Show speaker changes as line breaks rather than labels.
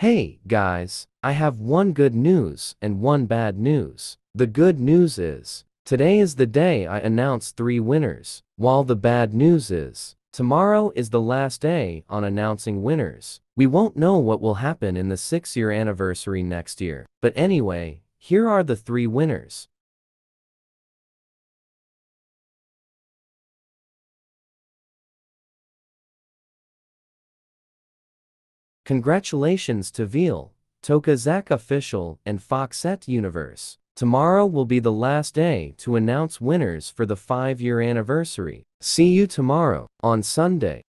Hey, guys, I have one good news and one bad news. The good news is, today is the day I announce 3 winners, while the bad news is, tomorrow is the last day on announcing winners. We won't know what will happen in the 6-year anniversary next year, but anyway, here are the 3 winners. Congratulations to Veal, Tokazak Official, and Foxette Universe. Tomorrow will be the last day to announce winners for the 5-year anniversary. See you tomorrow, on Sunday.